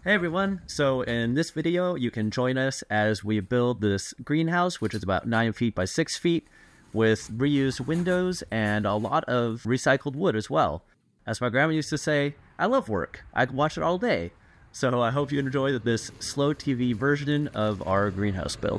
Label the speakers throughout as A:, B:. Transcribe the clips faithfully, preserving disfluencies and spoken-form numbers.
A: Hey everyone, so in this video you can join us as we build this greenhouse, which is about nine feet by six feet with reused windows and a lot of recycled wood as well. As my grandma used to say, I love work. I can watch it all day. So I hope you enjoy this slow T V version of our greenhouse build.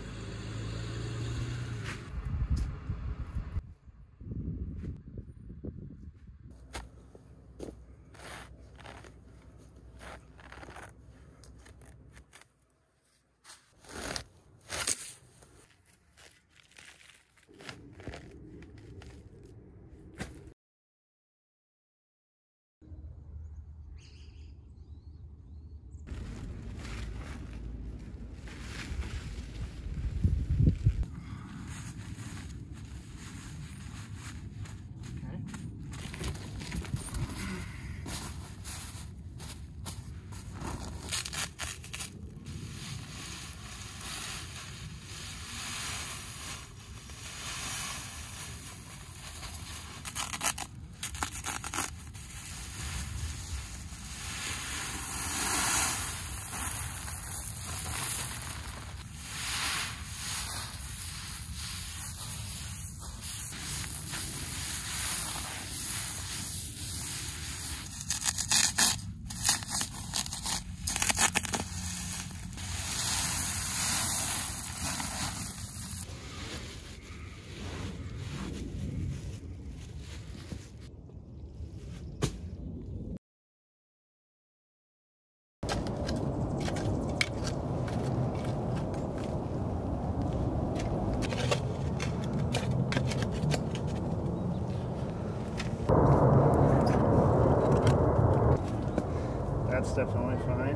B: That's definitely fine.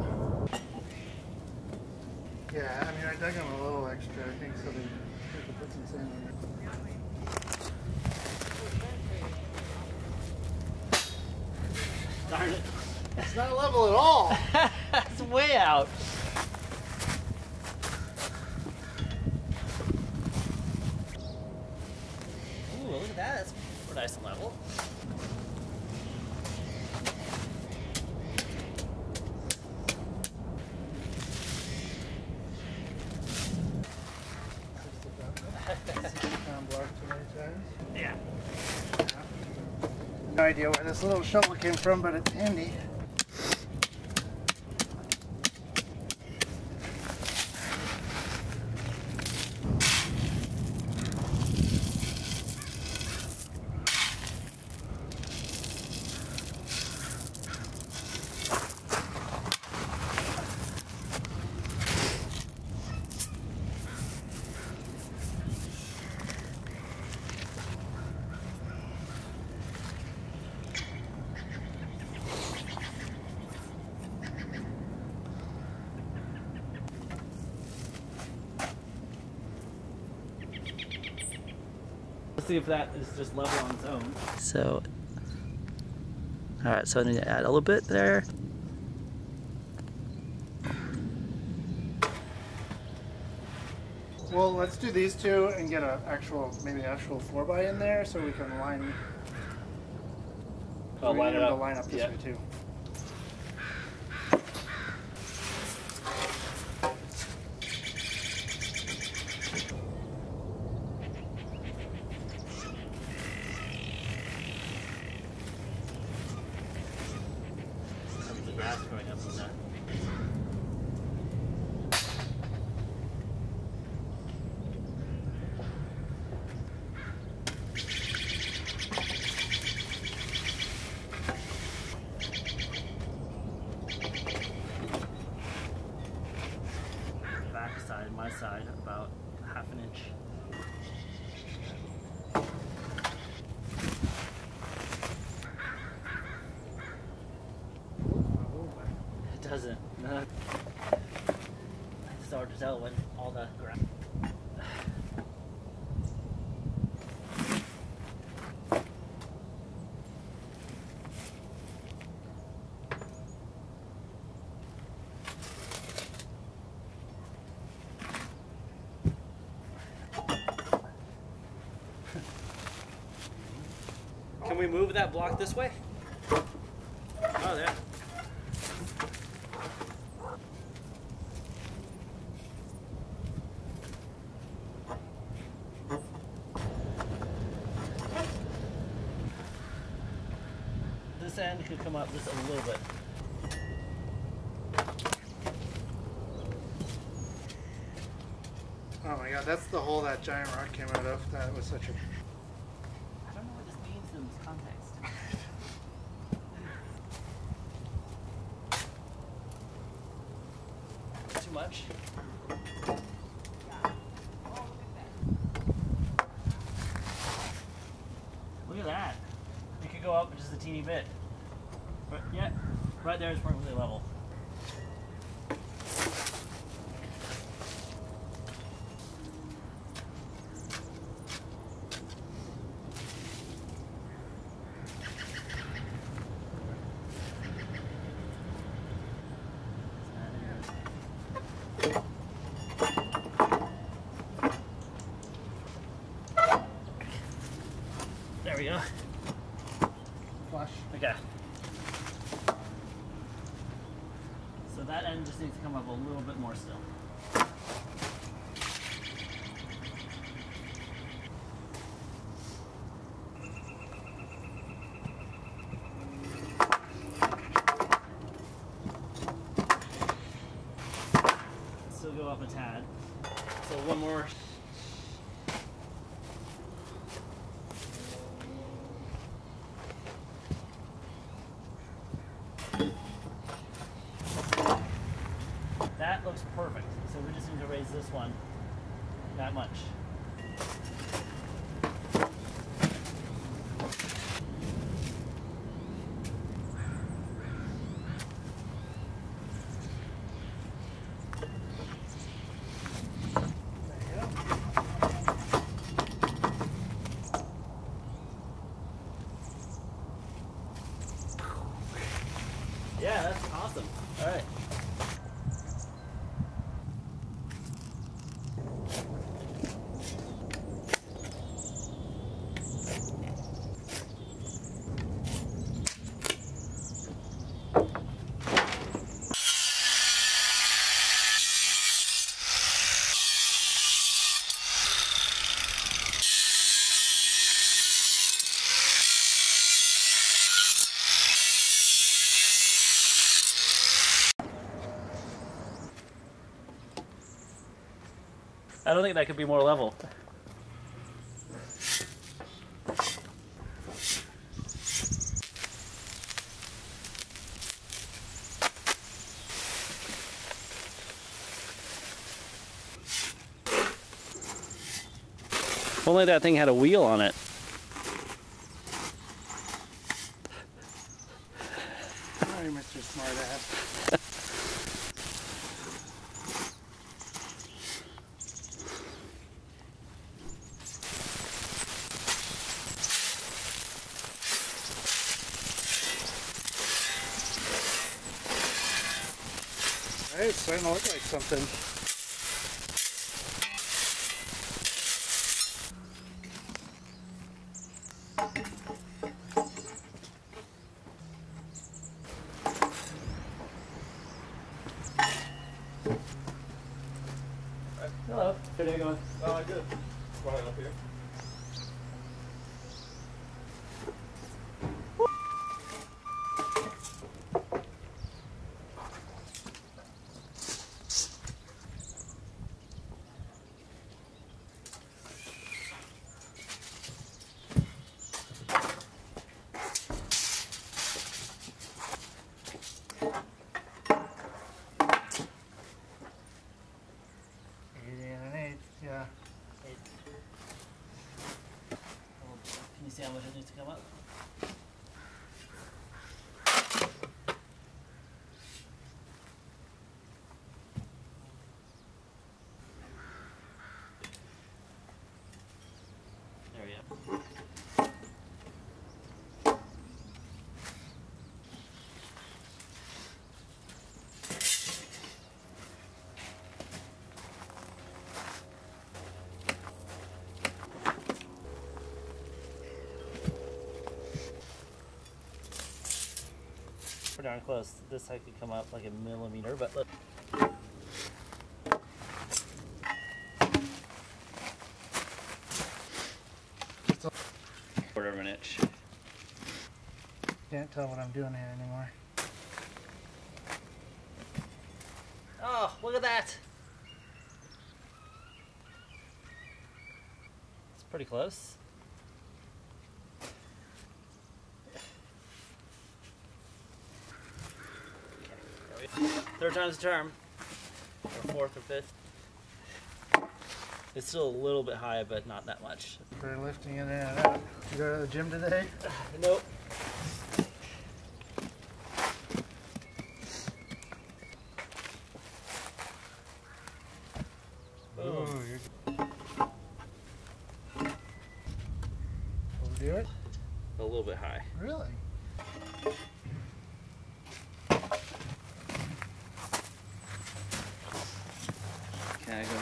B: Yeah, I mean, I dug them a little extra, I think, so they, they could put some sand in there. Darn it. It's not level at all.
A: It's way out. Ooh, look at that. That's a nice level. Yeah.
B: No idea where this little shovel came from, but it's handy.
A: Let's see if that is just level on its own. So, alright, so I need to add a little bit there.
B: Well, let's do these two and get an actual, maybe an actual four by in there so we can line.
A: Oh,
B: we
A: line
B: need
A: it
B: them
A: up.
B: to line up this
A: Yeah.
B: way too.
A: Going up on that. Back side, my side, about half an inch. It doesn't. No. It's hard to tell when all the ground. Can we move that block this way? Oh, there. this end could come up just a little bit.
B: Oh my god, that's the hole that giant rock came out of. That was such a...
A: I don't know what this means in this context. Too much? Look at that. It could go up just a teeny bit. But yeah, right there is perfectly level. There we go.
B: Flush.
A: Okay. So that end just needs to come up a little bit more still. Still go up a tad. So one more. That looks perfect. So we just need to raise this one that much. Yeah, that's awesome. All right. I don't think that could be more level. If only that thing had a wheel on it.
B: Sorry, Mister Smartass. Hey, it's starting to look like something.
A: Hello. How are you going?
C: Oh, good. Right up here.
B: Yeah.
A: Can you see how much it needs to come up? There we go. We're darn close. This side could come up like a millimeter, but look. Quarter of an inch.
B: can't tell what I'm doing here anymore.
A: Oh, look at that! It's pretty close. Okay. Third time's the charm. Or fourth or fifth. It's still a little bit high, but not that much.
B: For lifting in and out. Did you go to the gym today?
A: Nope.
B: Oh, you're Will we do it?
A: A little bit high.
B: Really?
A: Can I go?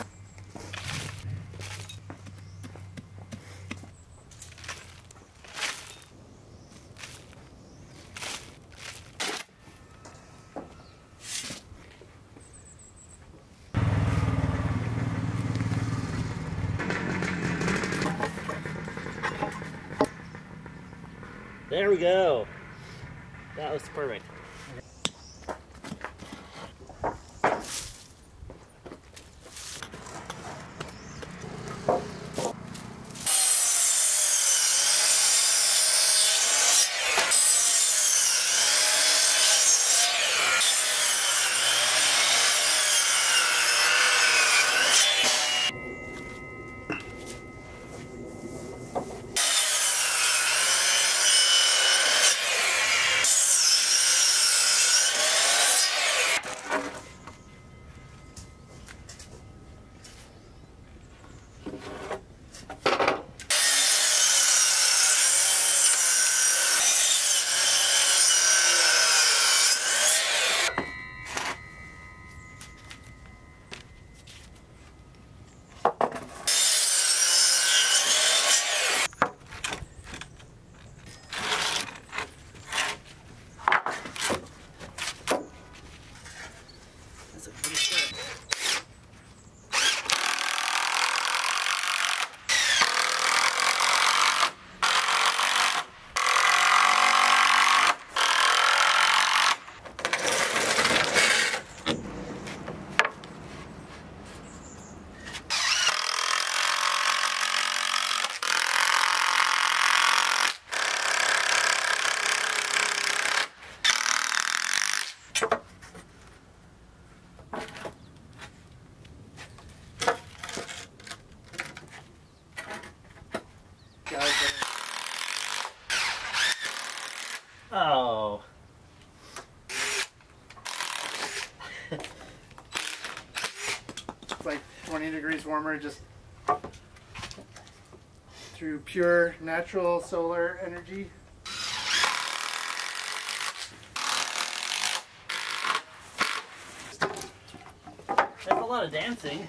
A: There we go. That was perfect. Oh.
B: It's like twenty degrees warmer just through pure natural solar energy.
A: That's a lot of dancing.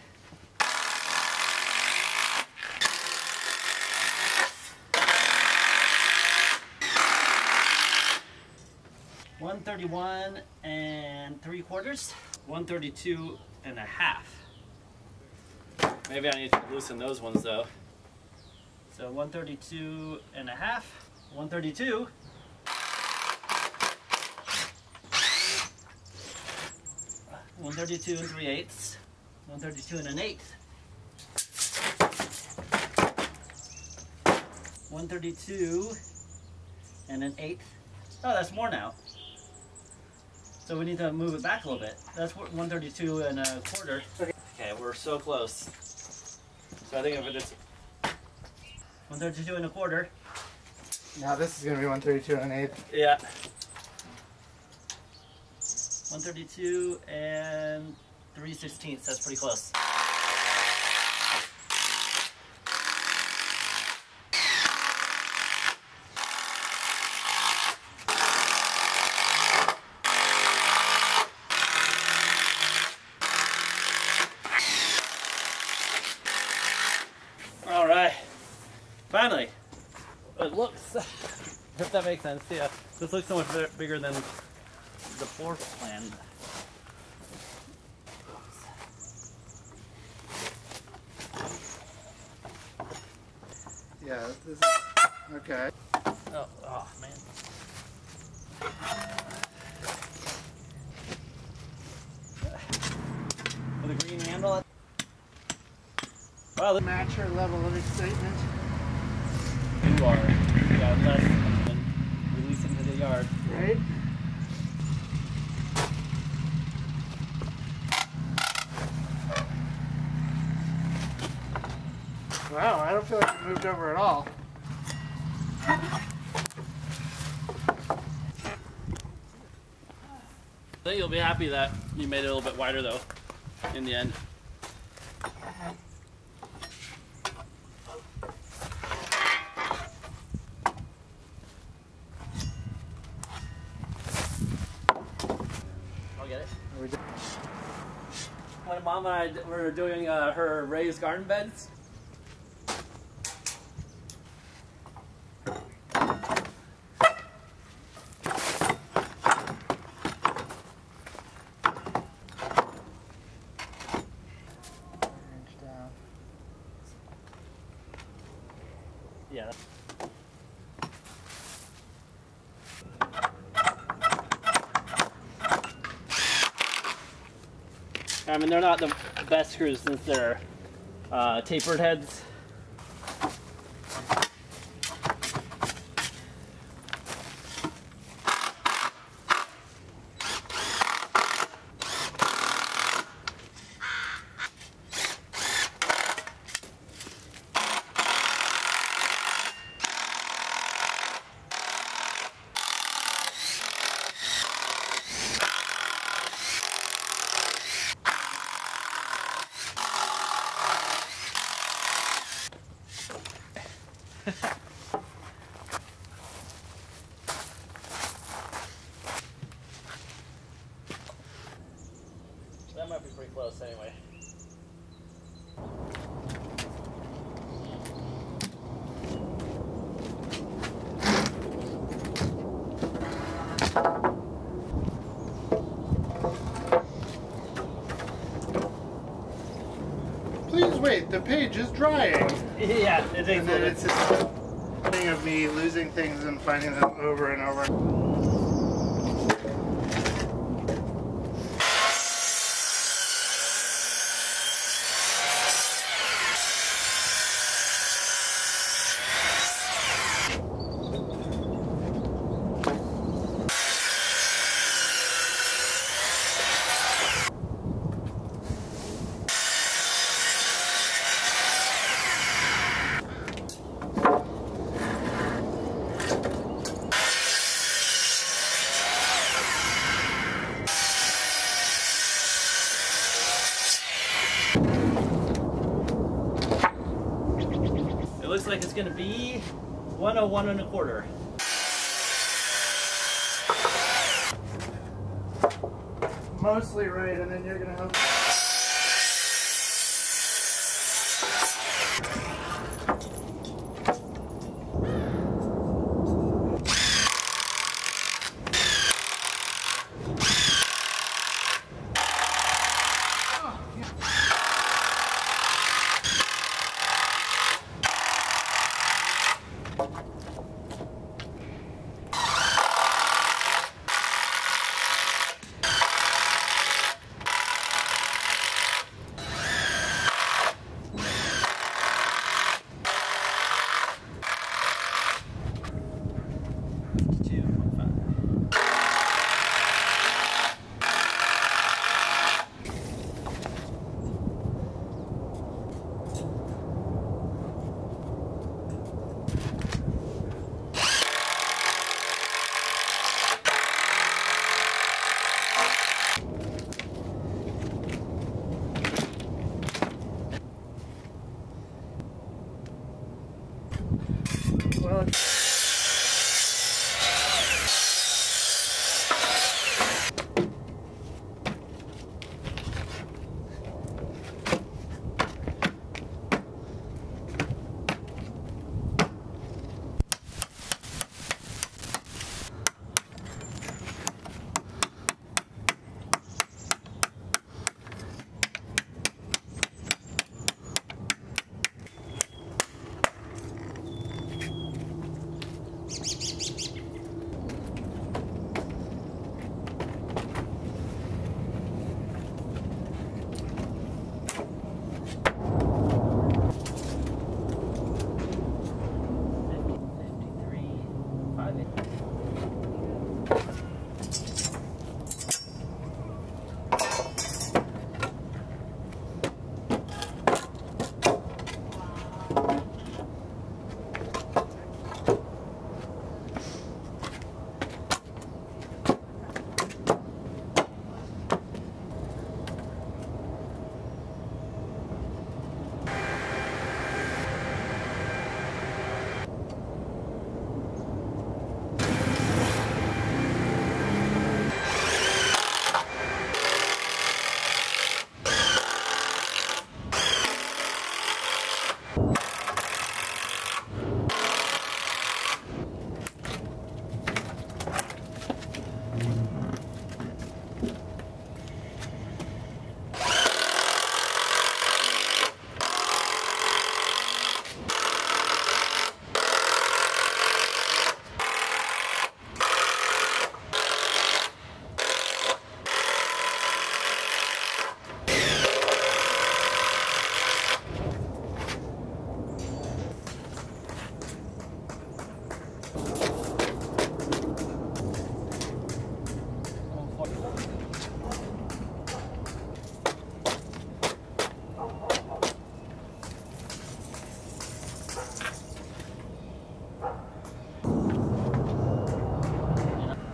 A: one thirty-one and three quarters. one thirty-two and a half. Maybe I need to loosen those ones though. So one thirty-two and a half. one thirty-two. one thirty-two and three eighths. one thirty-two and an eighth. one thirty-two and an eighth. Oh, that's more now. So we need to move it back a little bit. That's one thirty-two and a quarter. Okay, okay, we're so close. So I think if it is one thirty-two and a quarter.
B: Now this is going to be one thirty-two and an eighth.
A: Yeah. one thirty-two and three sixteenths. That's pretty close. All right, finally, it looks, if that makes sense, yeah. This looks so much bigger than the floor plan.
B: Yeah, this is, okay.
A: Oh, oh man. With a green handle. Wow,
B: match her level of excitement.
A: You are. You got less and release into the yard.
B: Right? Wow, I don't feel like it moved over at all.
A: I think you'll be happy that you made it a little bit wider though, in the end. I'll get it. When Mom and I were doing uh, her raised garden beds, yeah. I mean, they're not the best screws since they're uh, tapered heads. That might be pretty close anyway.
B: Please wait, the page is drying.
A: Yeah, it takes
B: And
A: a
B: then
A: little
B: it's this thing of me losing things and finding them over and over.
A: It looks like it's going to be one oh one and a quarter.
B: Mostly right, and then you're gonna have.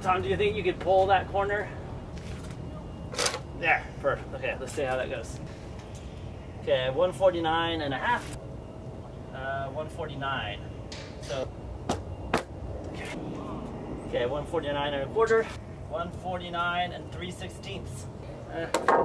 D: Tom, do you think you could pull that corner? There, perfect. Okay, let's see how that goes. Okay, one forty-nine and a half. Uh, one forty-nine. So, okay. Okay, one forty-nine and a quarter. one forty-nine and three sixteenths. Uh,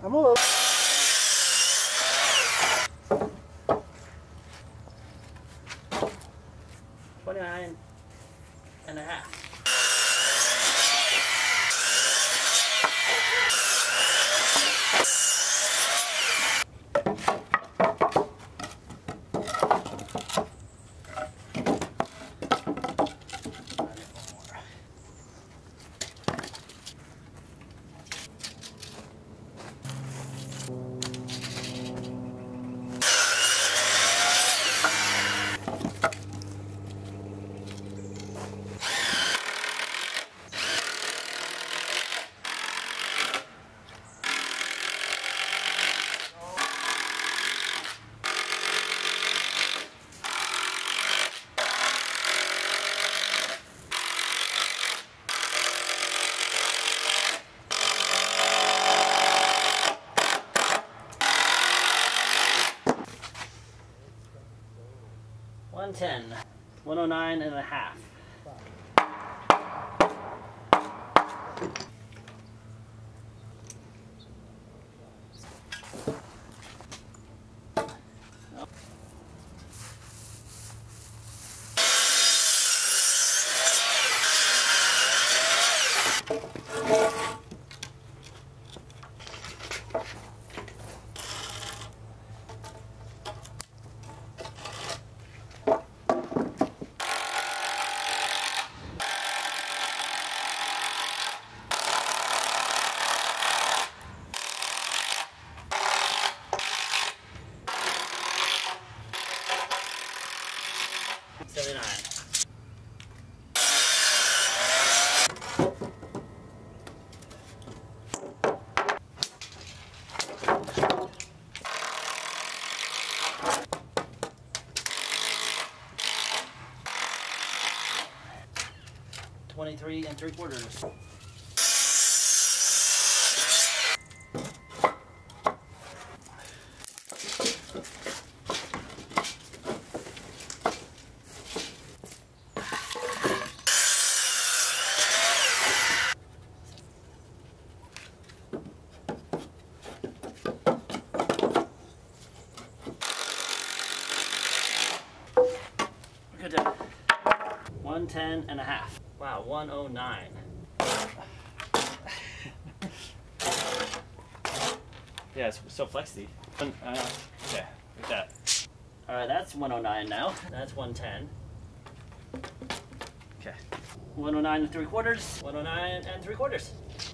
B: I'm a little.
D: twenty-nine and a half. one ten, one oh nine and a half. seventy-nine. twenty-three and three quarters. Good job. one ten and a half. Wow, one oh nine. Yeah, it's so flexy. Uh, okay, like that. Alright, that's one oh nine now. That's one ten. Okay. one oh nine and three quarters. one oh nine and three quarters.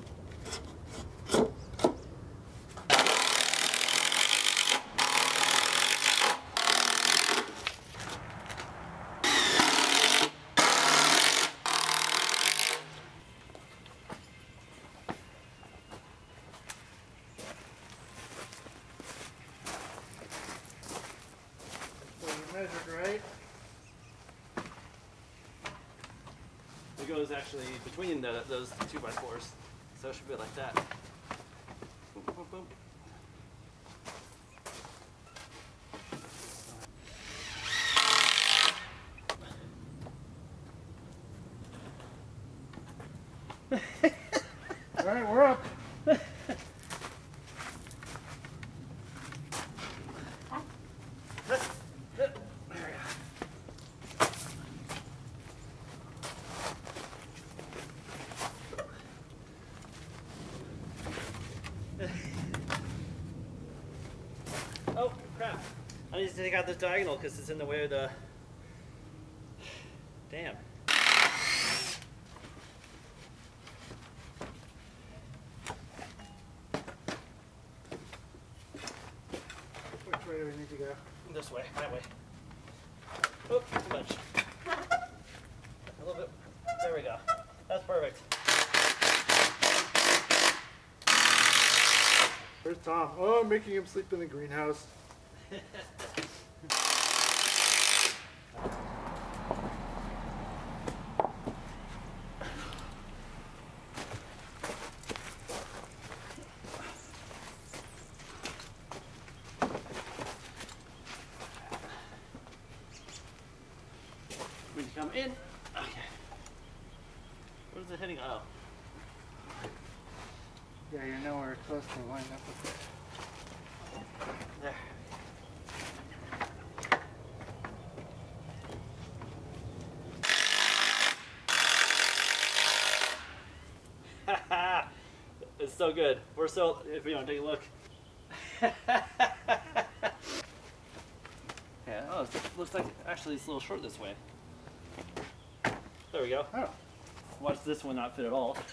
B: Measured right.
D: It goes actually between the, those two by fours, so it should be like that. Boom, boom, boom.
B: All right, we're up.
D: Oh, crap. I need to take out this diagonal because it's in the way of the... Damn.
B: Which way do we need to go?
D: This way, that way. Oh, too much. A little bit. There we go. That's perfect.
B: Where's Tom? Oh, I'm making him sleep in the greenhouse.
D: When you come in, okay. Where's it hitting? Oh.
B: Yeah, you're nowhere close to lining up with it.
D: There. It's so good. We're so, if you want to take a look. Yeah, oh, it looks like actually it's a little short this way. There we go.
B: Oh.
D: Watch this one not fit at all.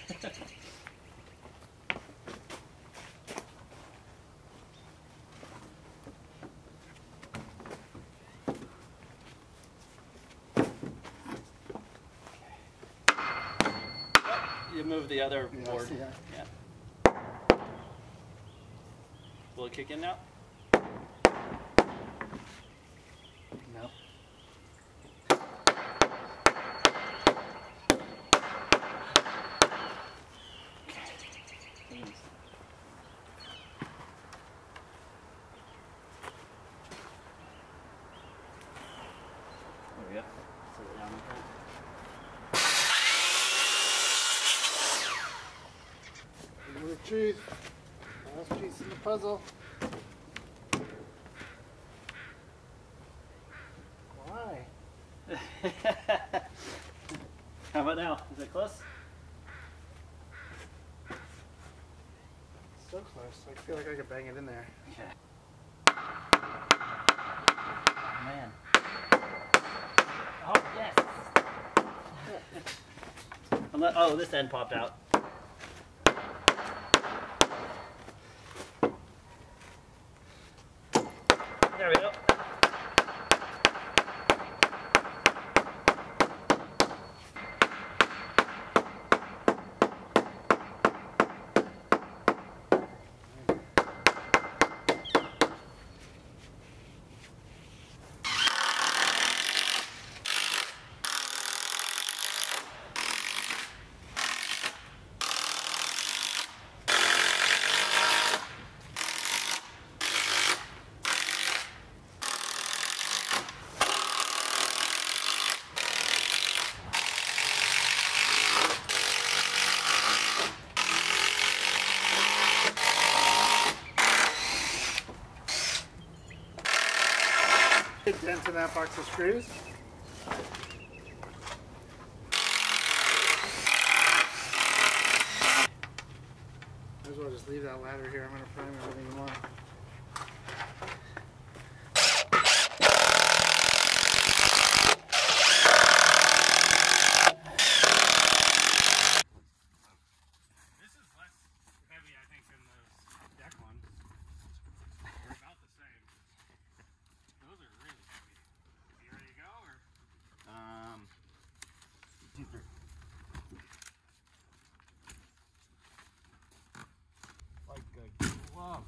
D: You move the other
B: Yeah,
D: board.
B: I see that.
D: Yeah. Will it kick in now?
B: No.
D: Jeez. There we go. Set it down like that.
B: Another truth. Last piece in the puzzle. Why?
D: How about now? Is it close?
B: So close. I feel like I could bang it in there.
D: Okay. Man. Oh, yes! Unless, oh, this end popped out. There we go.
B: Dent in that box of screws. Might as well just leave that ladder here. I'm going to prime everything tomorrow.
C: This is less heavy, I think, than those deck ones. They're about the same. Those are really heavy. You ready to go, or?
D: Um, two, three.
C: Like a glove.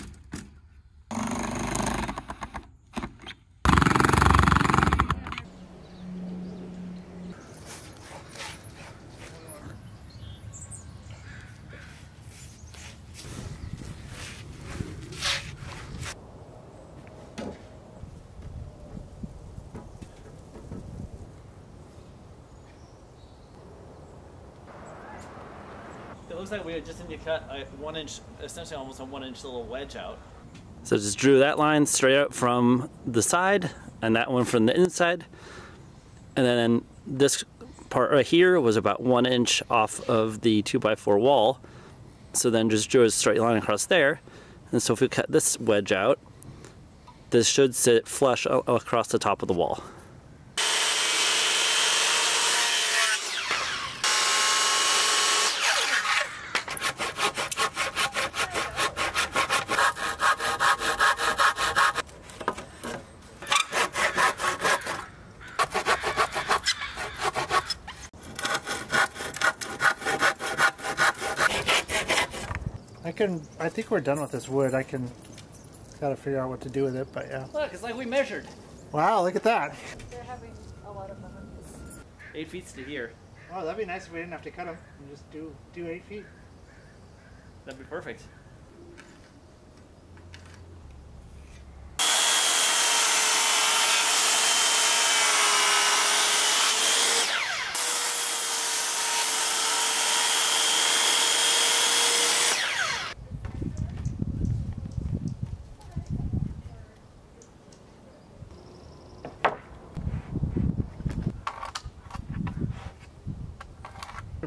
D: It looks like we just need to cut a one inch, essentially almost a one inch little wedge out. So just drew that line straight out from the side and that one from the inside. And then this part right here was about one inch off of the two by four wall. So then just drew a straight line across there. And so if we cut this wedge out, this should sit flush across the top of the wall.
B: I can. I think we're done with this wood. I can. Gotta figure out what to do with it, but yeah.
D: Look, it's like we measured.
B: Wow, look at that.
E: They're having a lot of moments.
D: Eight feet to here.
B: Oh, that'd be nice if we didn't have to cut them and just do do eight feet.
D: That'd be perfect.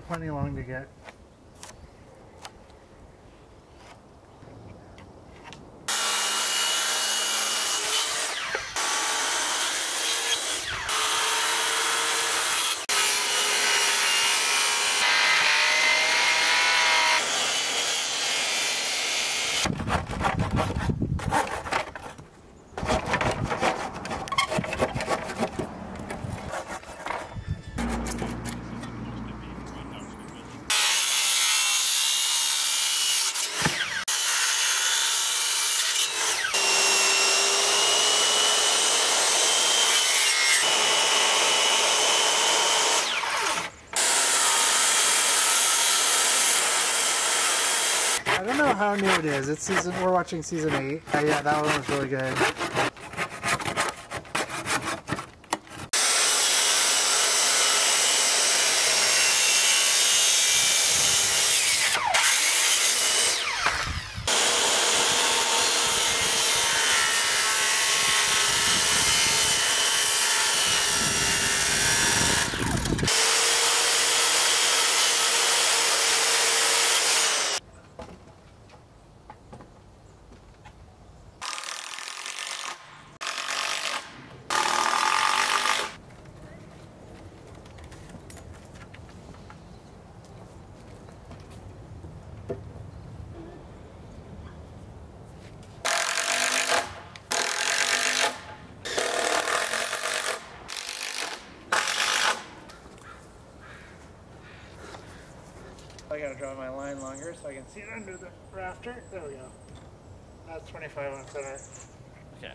B: plenty long to get. I don't know how new it is. It's season. We're watching season eight. Uh, yeah, that one was really good. I gotta draw my line longer so I can see it under the rafter. There we go. That's twenty-five on center.
D: Okay.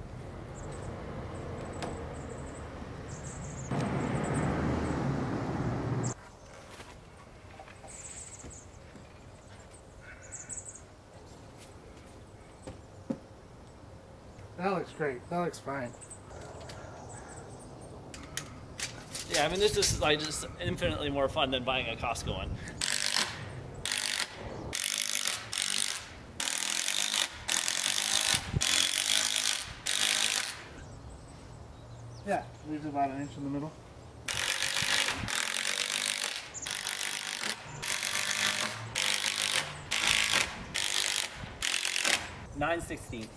B: That looks great. That looks fine.
D: Yeah, I mean, this is like just infinitely more fun than buying a Costco one.
B: Yeah, leaves about an inch in the middle.
D: nine sixteenths.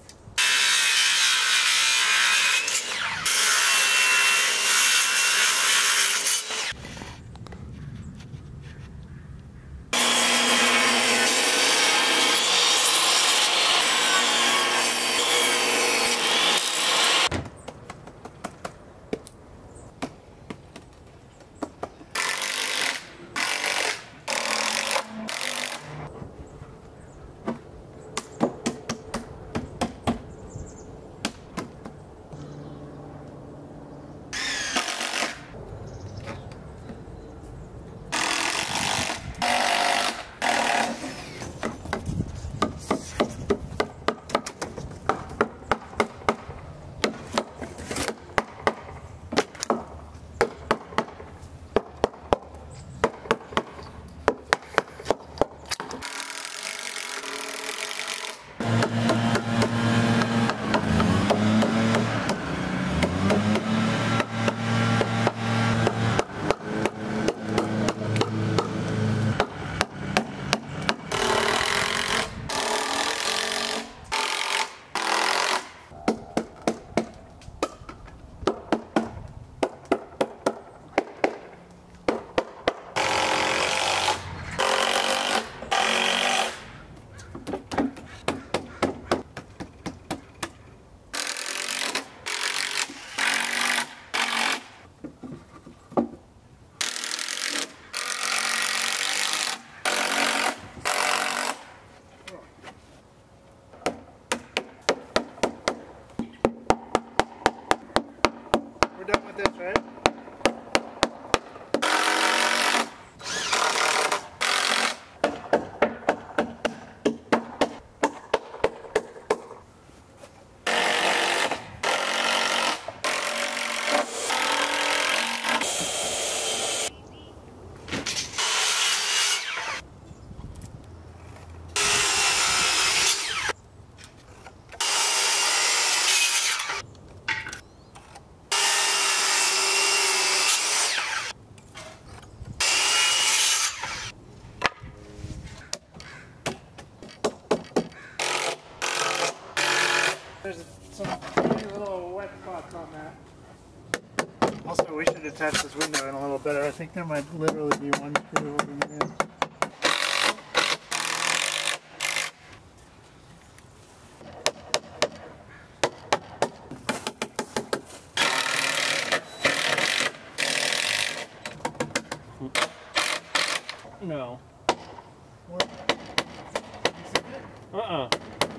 B: we should attach this window in a little better. I think there might literally be one screw holding it in.
D: No.
B: What?
D: Uh-uh.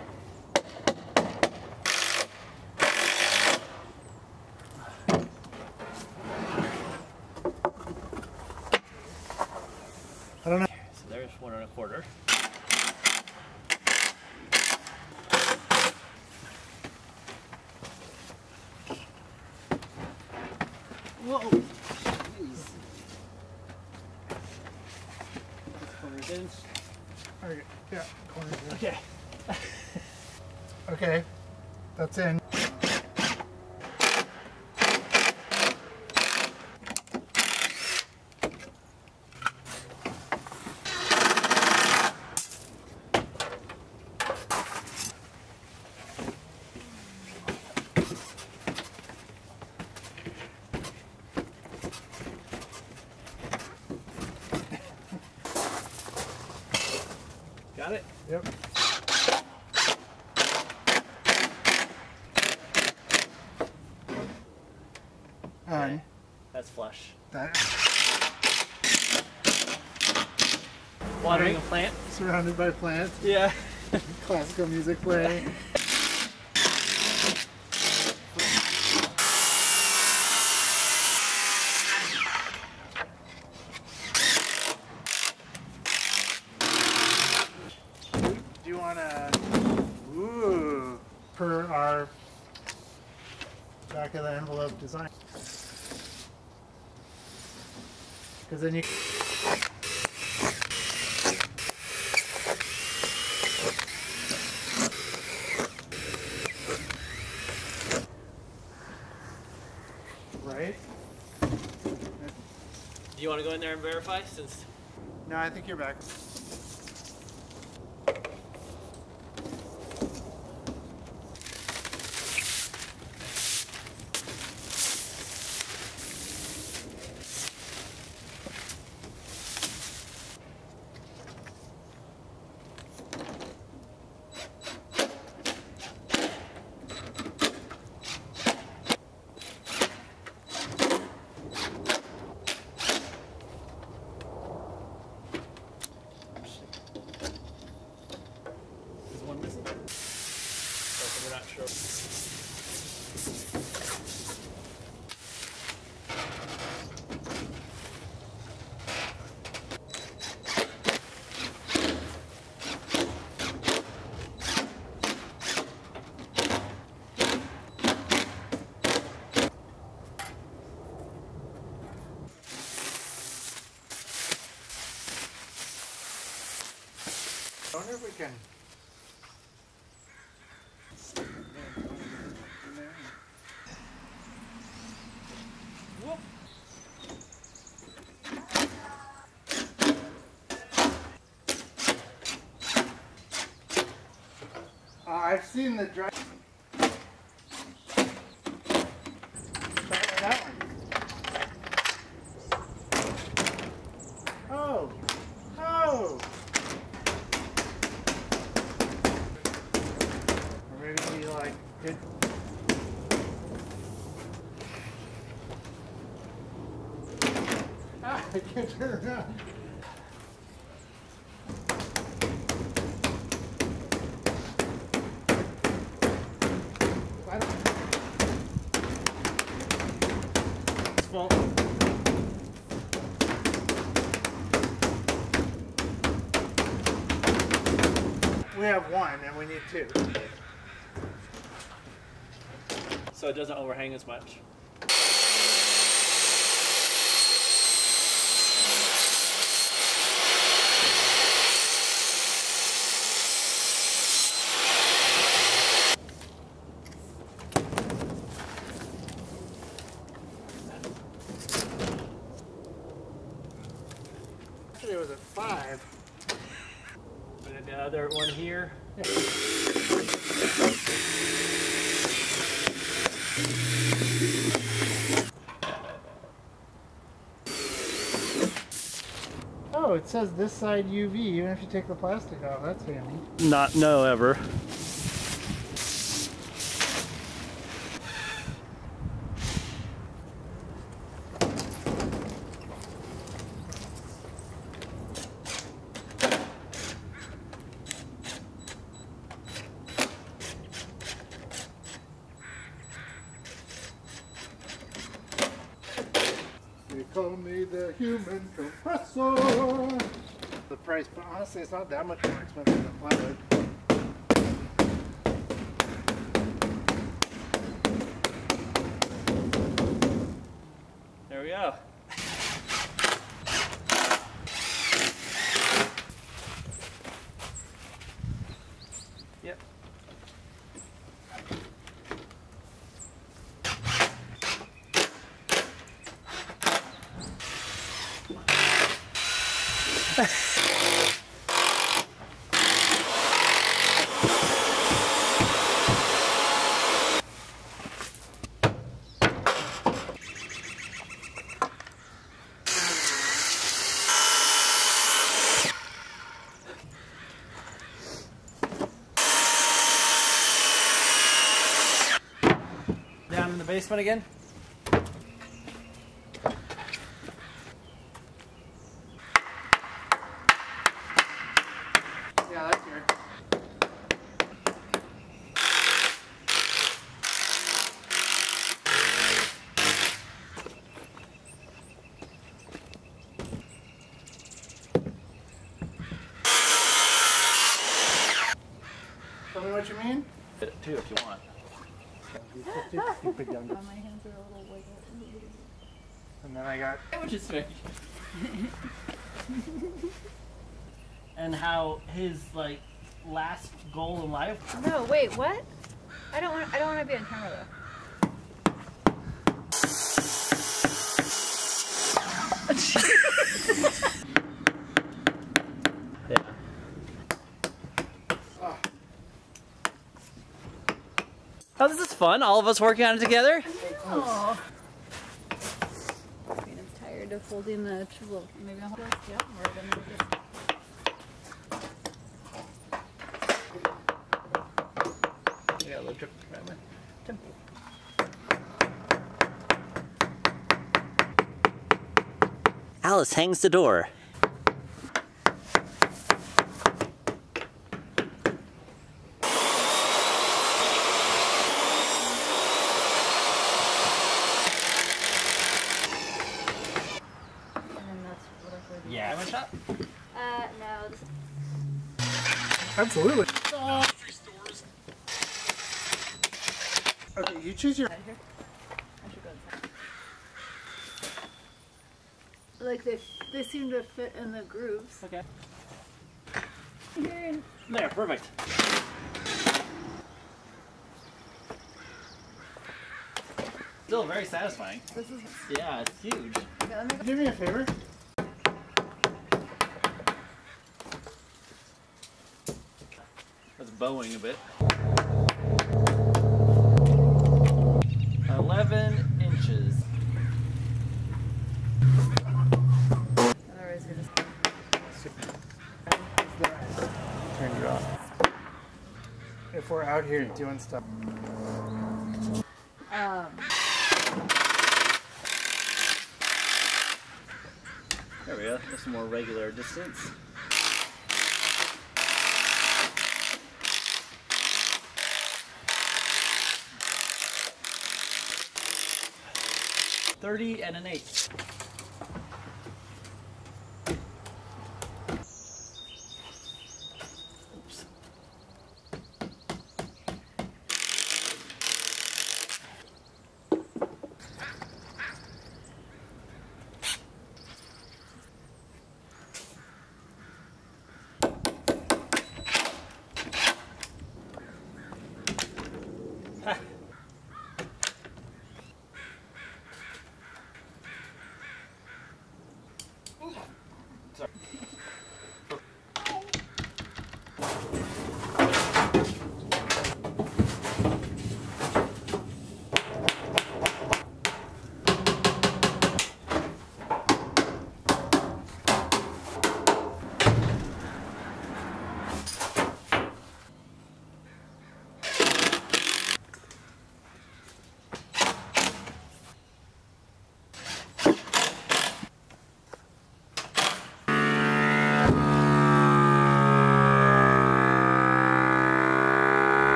B: I don't know.
D: So there's one and a quarter. Whoa! Jeez. Corners in.
B: Okay, yeah, corners in.
D: Okay.
B: Okay, that's in.
D: Got it?
B: Yep. And
D: That's flush.
B: that
D: Watering
B: Right.
D: a plant?
B: surrounded by plants,
D: Yeah.
B: classical music playing. Do you want to, ooh, per our back of the envelope design? Because then you right?
D: Do you want to go in there and verify since...
B: No, I think you're back.
D: Is one missing? Okay, we're not sure.
B: I wonder if we can.
D: Whoop.
B: Uh, I've seen the dry. Try that one. Oh, oh. Or maybe be like good. Ah, I can't turn around. I don't.
D: It's full.
B: We have one and we need two.
D: So it doesn't overhang as much.
B: Actually, it was at five.
D: And then the other one here.
B: Oh, it says this side U V, even if you take the plastic off. That's handy.
D: Not no ever.
B: They call me the human compressor. The price, but honestly, it's not that much more expensive than plywood.
D: There we go. Yep. Down in the basement again?
B: Yeah, that's here. Tell me what you mean?
D: Fit it too if you want.
B: Stupid young.
E: My hands are a little wiggle.
B: And then I got
D: Which is strange. And how his like last goal in life.
E: No, wait, what? I don't want. I don't want to be on camera though.
D: Yeah.
B: oh,
D: Oh, this is fun. All of us working on it together.
E: Oh. I'm tired of holding the tool. Maybe I'll hold it. Yeah, or then we'll just.
D: Yeah, a little trip right there. Temple. Alice hangs the door.
E: And then that's what I heard.
D: Yeah, I'm a shot.
E: Uh, no. This
B: absolutely. Okay, you choose your.
E: out here. I should go inside. Like they, they seem to fit in the grooves.
D: Okay.
E: Here in
D: There, perfect. Still very satisfying.
E: this is.
D: Yeah, it's huge.
E: Okay, let me go.
B: Do me a favor.
D: That's bowing a bit. eleven inches.
E: Otherwise, you're just.
B: Turn it off. If we're out here doing stuff.
E: Um.
D: There we go. Just some more regular distance. Thirty and an eighth. Oops.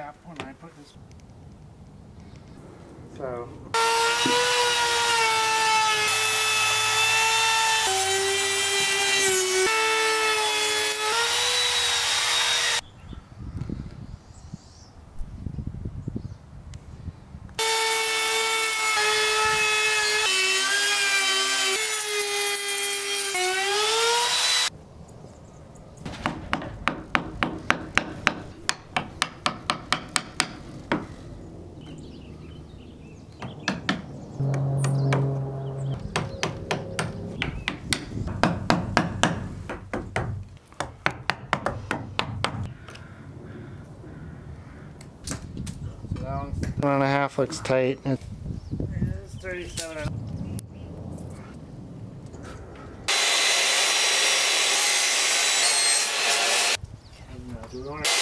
B: cap when I put this. So. One and a half looks tight. It's thirty-seven. Do we want to?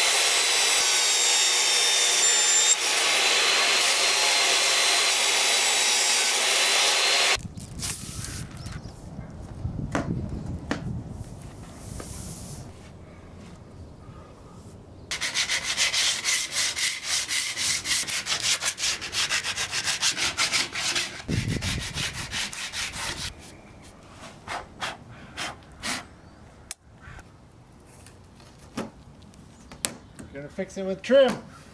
B: Gonna fix it with trim.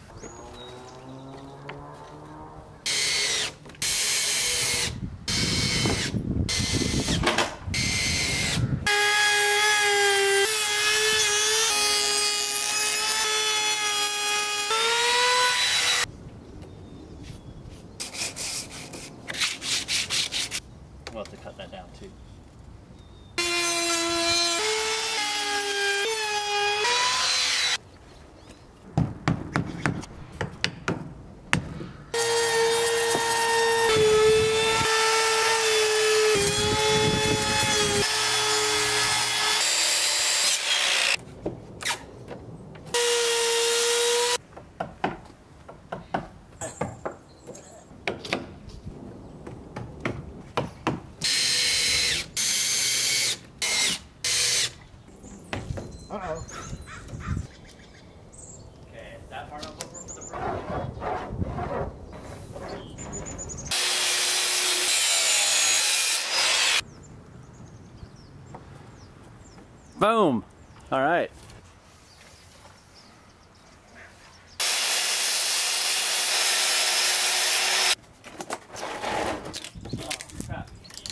D: We'll have to cut that down too.
B: Uh-oh.
D: Okay, that part up over for the front. Boom! All right. Oh, crap.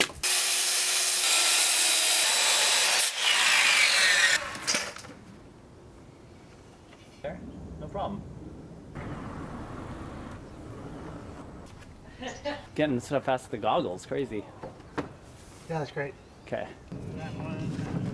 D: There, no problem. Getting stuff past the goggles, crazy.
B: Yeah, that's great.
D: Okay.
B: That one.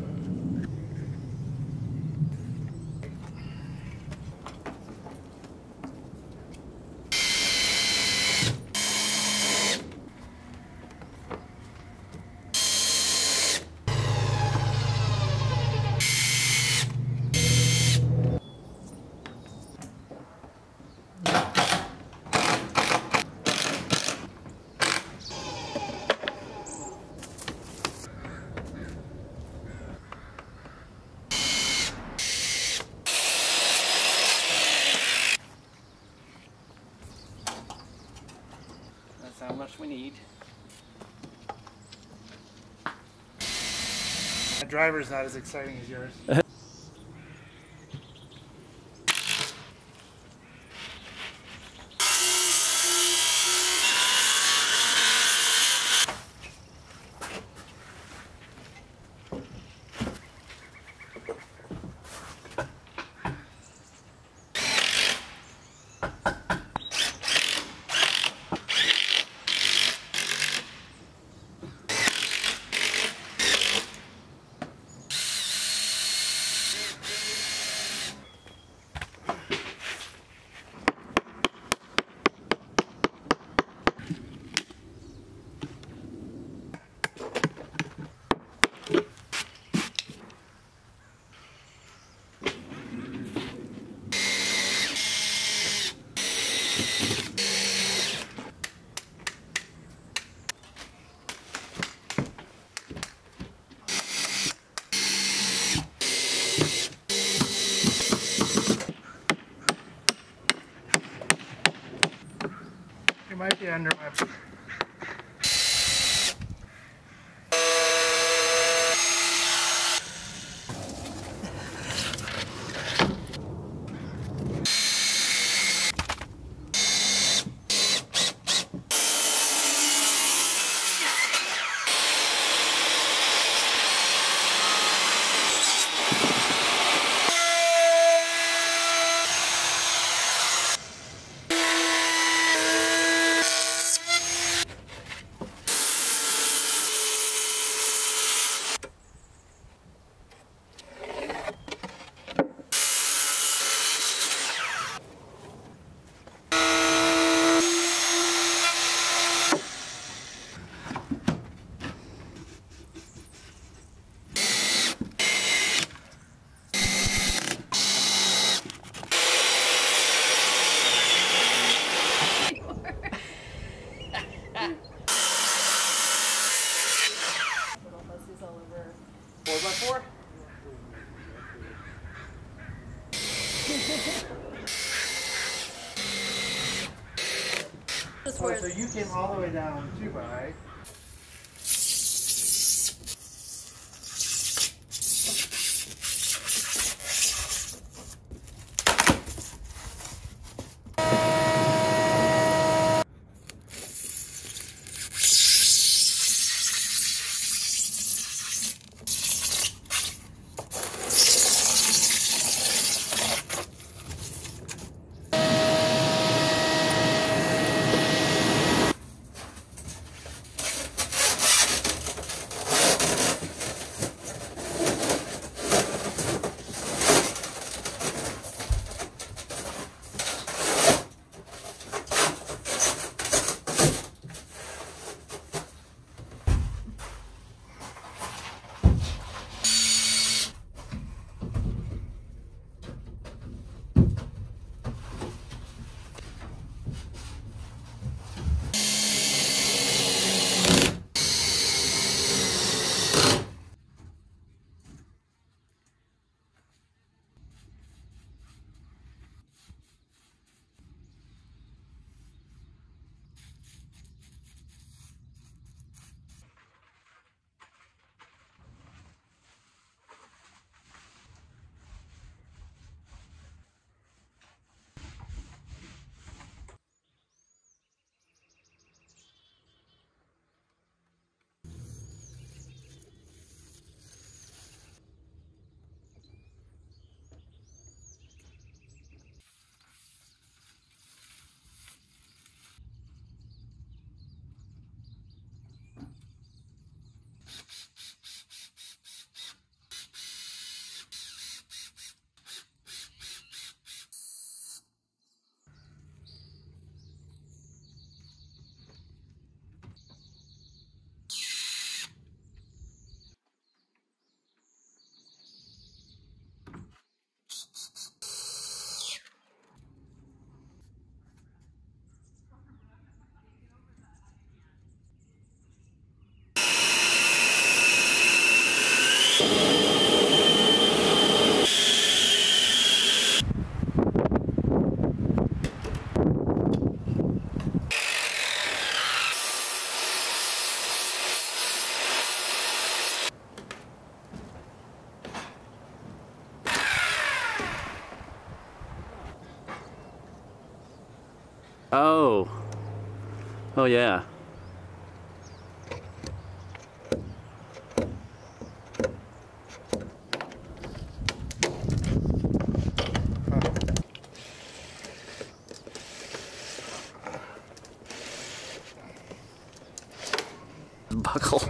D: That's how much we need.
B: My driver's not as exciting as yours. Yeah, under my...
D: Four by four?
B: Oh, so you came all the way down two by.
D: Oh. Oh yeah. Buckle.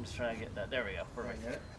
D: just trying to get that. There we go.
B: Did I
D: Perfect.
B: get it?